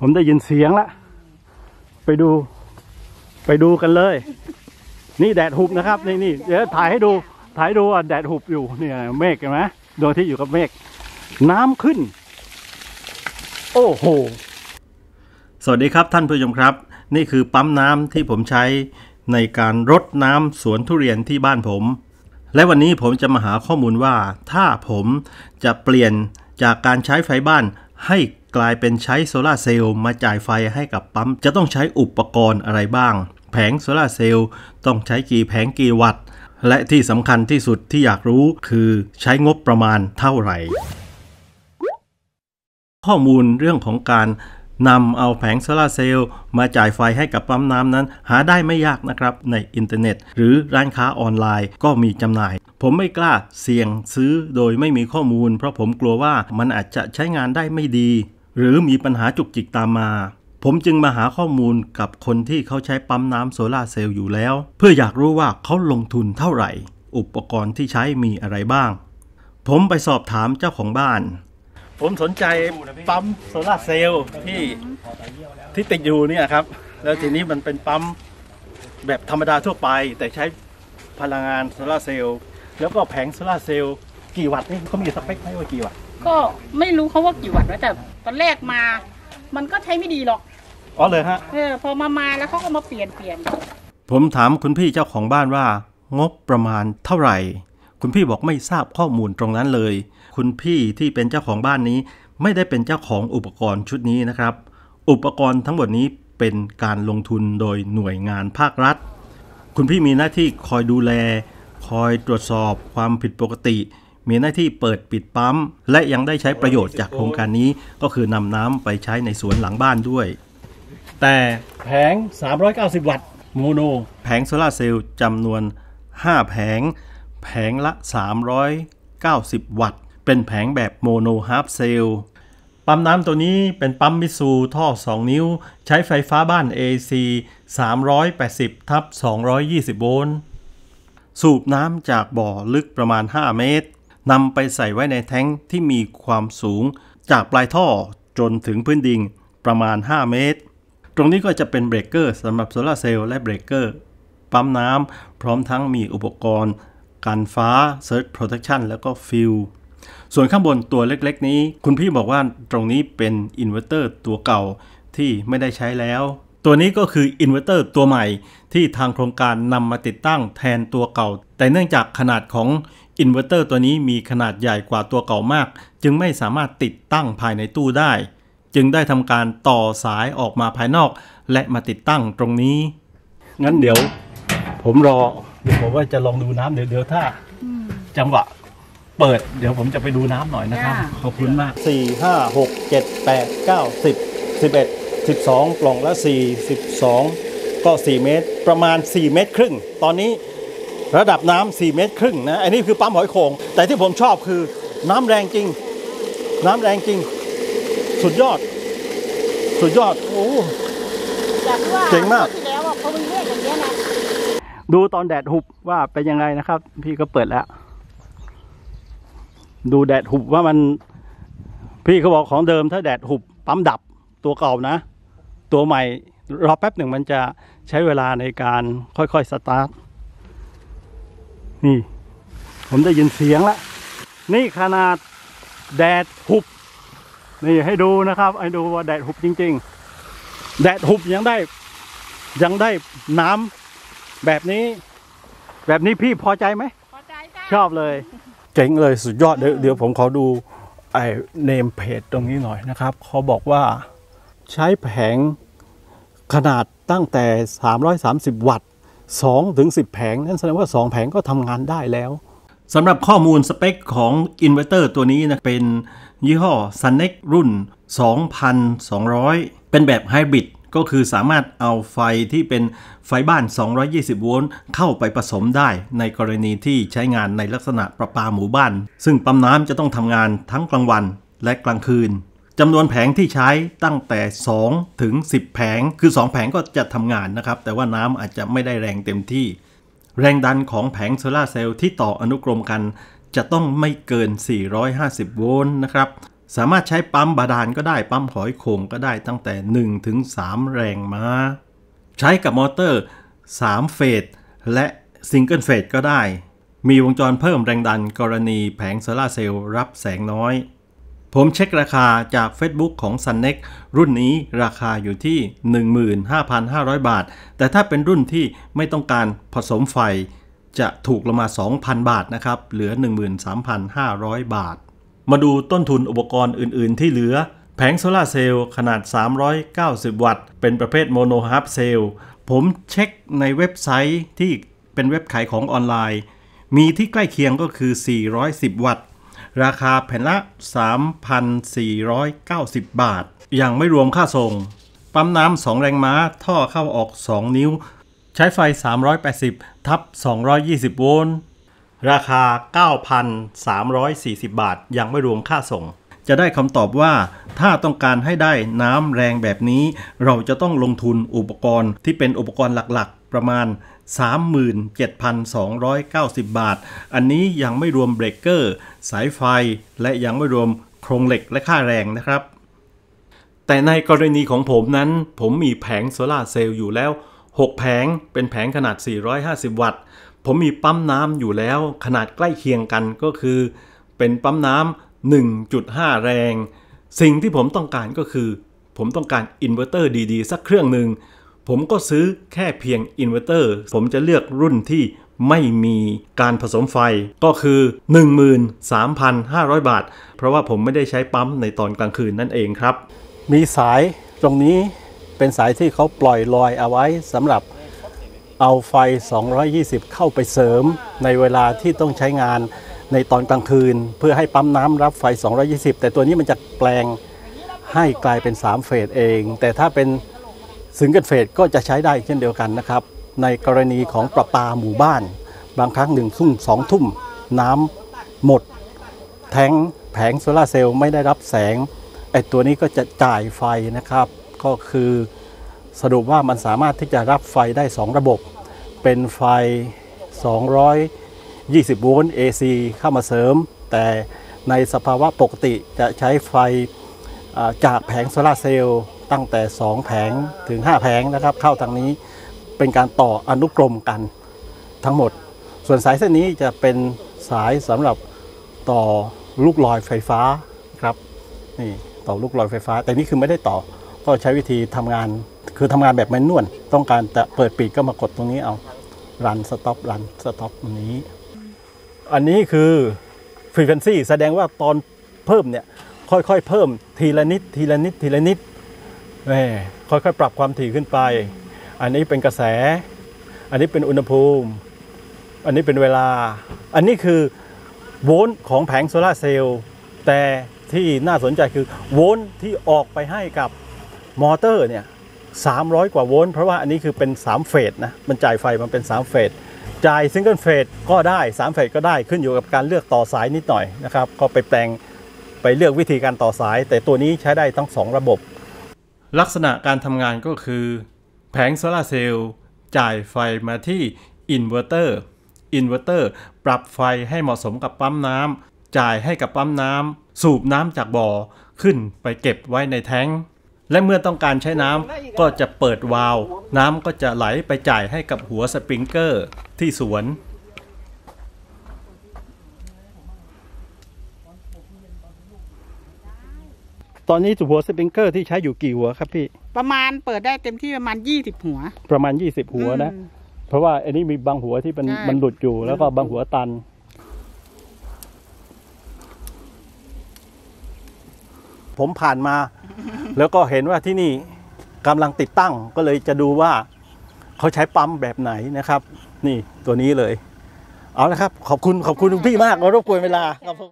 ผมได้ยินเสียงละไปดูกันเลยนี่แดดหุบนะครับนี่เดี๋ยวถ่ายให้ดูอ่ะแดดหุบอยู่เนี่ยเมฆเห็นไหมดวงอาทิตย์อยู่กับเมฆน้ำขึ้นโอ้โหสวัสดีครับท่านผู้ชมครับนี่คือปั๊มน้ำที่ผมใช้ในการรดน้ำสวนทุเรียนที่บ้านผมและวันนี้ผมจะมาหาข้อมูลว่าถ้าผมจะเปลี่ยนจากการใช้ไฟบ้านให้กลายเป็นใช้โซลาร์เซลล์มาจ่ายไฟให้กับปั๊มจะต้องใช้อุปกรณ์อะไรบ้างแผงโซลาร์เซลล์ต้องใช้กี่แผงกี่วัตต์และที่สำคัญที่สุดที่อยากรู้คือใช้งบประมาณเท่าไหร่ข้อมูลเรื่องของการนำเอาแผงโซลาร์เซลล์มาจ่ายไฟให้กับปั๊มน้ำนั้นหาได้ไม่ยากนะครับในอินเทอร์เน็ตหรือร้านค้าออนไลน์ก็มีจำหน่ายผมไม่กล้าเสี่ยงซื้อโดยไม่มีข้อมูลเพราะผมกลัวว่ามันอาจจะใช้งานได้ไม่ดีหรือมีปัญหาจุกจิกตามมาผมจึงมาหาข้อมูลกับคนที่เขาใช้ปั๊มน้ำโซลาร์เซลล์อยู่แล้วเพื่ออยากรู้ว่าเขาลงทุนเท่าไหร่อุปกรณ์ที่ใช้มีอะไรบ้างผมไปสอบถามเจ้าของบ้านผมสนใจปั๊มโซลาร์เซลล์ที่ติดอยู่เนี่ยครับแล้วทีนี้มันเป็นปั๊มแบบธรรมดาทั่วไปแต่ใช้พลังงานโซลาร์เซลล์แล้วก็แผงโซลาร์เซลล์กี่วัตต์นี่เขามีสเปคไหมว่ากี่วัตต์ก็ไม่รู้เขาว่ากี่วัตต์แต่ตอนแรกมามันก็ใช้ไม่ดีหรอกอ๋อเลยฮะพอมาแล้วเขาก็มาเปลี่ยนผมถามคุณพี่เจ้าของบ้านว่างบประมาณเท่าไหร่คุณพี่บอกไม่ทราบข้อมูลตรงนั้นเลยคุณพี่ที่เป็นเจ้าของบ้านนี้ไม่ได้เป็นเจ้าของอุปกรณ์ชุดนี้นะครับอุปกรณ์ทั้งหมดนี้เป็นการลงทุนโดยหน่วยงานภาครัฐคุณพี่มีหน้าที่คอยดูแลคอยตรวจสอบความผิดปกติมีหน้าที่เปิดปิดปั๊มและยังได้ใช้ประโยชน์จากโครงการนี้ก็คือนำน้ำไปใช้ในสวนหลังบ้านด้วยแต่แผง390วัตต์โมโนแผงโซลาร์เซลล์จำนวน5แผงละ390วัตต์เป็นแผงแบบโมโนฮาล์ฟเซลล์ปั๊มน้ำตัวนี้เป็นปั๊มมิตซูท่อ2นิ้วใช้ไฟฟ้าบ้าน AC 380/220 โวลต์สูบน้ำจากบ่อลึกประมาณ5เมตรนำไปใส่ไว้ในแท้งที่มีความสูงจากปลายท่อจนถึงพื้นดินประมาณ5เมตรตรงนี้ก็จะเป็นเบรกเกอร์สำหรับโซลาร์เซลล์และเบรกเกอร์ปั๊มน้ำพร้อมทั้งมีอุปกรณ์กันฟ้า Surge Protection แล้วก็ฟิลส่วนข้างบนตัวเล็กๆนี้คุณพี่บอกว่าตรงนี้เป็นอินเวอร์เตอร์ตัวเก่าที่ไม่ได้ใช้แล้วตัวนี้ก็คืออินเวอร์เตอร์ตัวใหม่ที่ทางโครงการนำมาติดตั้งแทนตัวเก่าแต่เนื่องจากขนาดของอินเวอร์เตอร์ตัวนี้มีขนาดใหญ่กว่าตัวเก่ามากจึงไม่สามารถติดตั้งภายในตู้ได้จึงได้ทำการต่อสายออกมาภายนอกและมาติดตั้งตรงนี้งั้นเดี๋ยวผมผมว่าจะลองดูน้ำเดี๋ยวถ้าจังหวะเปิดเดี๋ยวผมจะไปดูน้ำหน่อยนะครับขอบคุณมาก4 5 6 7 8 9 10 11 12กล่องละ42ก็4เมตรประมาณ4เมตรครึ่งตอนนี้ระดับน้ำ4เมตรครึ่งนะอันนี้คือปั๊มหอยโข่งแต่ที่ผมชอบคือน้ำแรงจริงสุดยอดโอ้เจ๋งมากที่แล้วเขาเป็นเรื่องอย่างนี้นะดูตอนแดดหุบว่าเป็นยังไงนะครับพี่ก็เปิดแล้วดูแดดหุบว่ามันพี่เขาบอกของเดิมถ้าแดดหุบปั๊มดับตัวเก่านะตัวใหม่รอแป๊บหนึ่งมันจะใช้เวลาในการค่อยๆสตาร์ทนี่ผมได้ยินเสียงแล้วนี่ขนาดแดดหุบนี่ให้ดูนะครับให้ดูว่าแดดหุบจริงๆแดดหุบยังได้น้ำแบบนี้พี่พอใจไหมพอใจจ้ะชอบเลยเจ๋งเลยสุดยอดเดี๋ยวผมขอดูเนมเพจตรงนี้หน่อยนะครับเขาบอกว่าใช้แผงขนาดตั้งแต่330วัตต์2 ถึง 10แผงนั่นแสดงว่า2แผงก็ทำงานได้แล้วสำหรับข้อมูลสเปคของอินเวอร์เตอร์ตัวนี้นะเป็นยี่ห้อ Sunex รุ่น 2200 เป็นแบบไฮบริดก็คือสามารถเอาไฟที่เป็นไฟบ้าน220โวลต์เข้าไปผสมได้ในกรณีที่ใช้งานในลักษณะประปาหมู่บ้านซึ่งปั๊มน้ำจะต้องทำงานทั้งกลางวันและกลางคืนจำนวนแผงที่ใช้ตั้งแต่2 ถึง 10แผงคือ2แผงก็จะทำงานนะครับแต่ว่าน้ำอาจจะไม่ได้แรงเต็มที่แรงดันของแผงโซลาร์เซลล์ที่ต่ออนุกรมกันจะต้องไม่เกิน450โวลต์นะครับสามารถใช้ปั๊มบาดาลก็ได้ปั๊มหอยโข่งก็ได้ตั้งแต่1 ถึง 3 แรงม้าใช้กับมอเตอร์3 เฟสและซิงเกิลเฟสก็ได้มีวงจรเพิ่มแรงดันกรณีแผงโซลาร์เซลล์รับแสงน้อยผมเช็คราคาจาก Facebook ของ Sunnex รุ่นนี้ราคาอยู่ที่ 15,500 บาทแต่ถ้าเป็นรุ่นที่ไม่ต้องการผสมไฟจะถูกลงมา 2,000 บาทนะครับเหลือ 13,500 บาทมาดูต้นทุนอุปกรณ์อื่นๆที่เหลือแผงโซลาร์เซลล์ขนาด390 วัตต์เป็นประเภทโมโนฮาร์ฟเซลล์ผมเช็คในเว็บไซต์ที่เป็นเว็บขายของออนไลน์มีที่ใกล้เคียงก็คือ410 วัตต์ราคาแผ่นละ 3,490 บาทยังไม่รวมค่าส่งปั๊มน้ำ2 แรงม้าท่อเข้าออก2 นิ้วใช้ไฟ380 ทับ 220 โวลต์ราคา 9,340 บาทยังไม่รวมค่าส่งจะได้คำตอบว่าถ้าต้องการให้ได้น้ำแรงแบบนี้เราจะต้องลงทุนอุปกรณ์ที่เป็นอุปกรณ์หลักๆประมาณ 37,290 บาทอันนี้ยังไม่รวมเบรกเกอร์สายไฟและยังไม่รวมโครงเหล็กและค่าแรงนะครับแต่ในกรณีของผมนั้นผมมีแผงโซลาร์เซลล์อยู่แล้ว6 แผงเป็นแผงขนาด450 วัตต์ผมมีปั๊มน้ำอยู่แล้วขนาดใกล้เคียงกันก็คือเป็นปั๊มน้ำ 1.5 แรงสิ่งที่ผมต้องการก็คือผมต้องการอินเวอร์เตอร์ดีๆสักเครื่องหนึ่งผมก็ซื้อแค่เพียงอินเวอร์เตอร์ผมจะเลือกรุ่นที่ไม่มีการผสมไฟก็คือ 13,500 บาทเพราะว่าผมไม่ได้ใช้ปั๊มในตอนกลางคืนนั่นเองครับมีสายตรงนี้เป็นสายที่เขาปล่อยลอยเอาไว้สำหรับเอาไฟ220เข้าไปเสริมในเวลาที่ต้องใช้งานในตอนกลางคืนเพื่อให้ปั๊มน้ำรับไฟ220แต่ตัวนี้มันจะแปลงให้กลายเป็น3 เฟสเองแต่ถ้าเป็นซิงเกิลเฟสก็จะใช้ได้เช่นเดียวกันนะครับในกรณีของประปาหมู่บ้านบางครั้ง1 ทุ่ม 2 ทุ่มน้ำหมดแท้งแผงโซลาร์เซลล์ไม่ได้รับแสงไอ้ตัวนี้ก็จะจ่ายไฟนะครับก็คือสรุปว่ามันสามารถที่จะรับไฟได้2 ระบบเป็นไฟ220 โวลต์ AC เข้ามาเสริมแต่ในสภาวะปกติจะใช้ไฟจากแผงโซลาร์เซลล์ตั้งแต่2 แผงถึง5 แผงนะครับเข้าทางนี้เป็นการต่ออนุกรมกันทั้งหมดส่วนสายเส้นนี้จะเป็นสายสำหรับต่อลูกลอยไฟฟ้าครับนี่ต่อลูกลอยไฟฟ้าแต่นี่คือไม่ได้ต่อก็ใช้วิธีทำงานคือทำงานแบบแมนนวลต้องการจะเปิดปิดก็มากดตรงนี้เอารันสต็อปรันสต็อปตรงนี้อันนี้คือฟรีเควนซีแสดงว่าตอนเพิ่มเนี่ยค่อยๆเพิ่มทีละนิดทีละนิดทีละนิดค่อยๆปรับความถี่ขึ้นไปอันนี้เป็นกระแสอันนี้เป็นอุณหภูมิอันนี้เป็นเวลาอันนี้คือโวลต์ของแผงโซลาร์เซลล์แต่ที่น่าสนใจคือโวลต์ที่ออกไปให้กับมอเตอร์เนี่ย300 กว่าโวลต์เพราะว่าอันนี้คือเป็น3 เฟสนะมันจ่ายไฟมันเป็น3 เฟสจ่ายซิงเกิลเฟสก็ได้3 เฟสก็ได้ขึ้นอยู่กับการเลือกต่อสายนิดหน่อยนะครับก็ไปแปลงไปเลือกวิธีการต่อสายแต่ตัวนี้ใช้ได้ทั้ง2 ระบบลักษณะการทำงานก็คือแผงโซลาร์เซลล์จ่ายไฟมาที่อินเวอร์เตอร์ปรับไฟให้เหมาะสมกับปั๊มน้ำจ่ายให้กับปั๊มน้ำสูบน้ำจากบ่อขึ้นไปเก็บไว้ในแท้งและเมื่อต้องการใช้น้ำก็จะเปิดวาล์วน้ำก็จะไหลไปจ่ายให้กับหัวสปริงเกอร์ที่สวนตอนนี้หัวสปริงเกอร์ที่ใช้อยู่กี่หัวครับพี่ประมาณเปิดได้เต็มที่ประมาณ20 หัวประมาณ20 หัวนะเพราะว่าอันนี้มีบางหัวที่มันหลุดอยู่แล้วก็บางหัวตันผมผ่านมาแล้วก็เห็นว่าที่นี่กำลังติดตั้งก็เลยจะดูว่าเขาใช้ปั๊มแบบไหนนะครับนี่ตัวนี้เลยเอาละครับขอบคุณพี่มากรบกวนเวลาครับ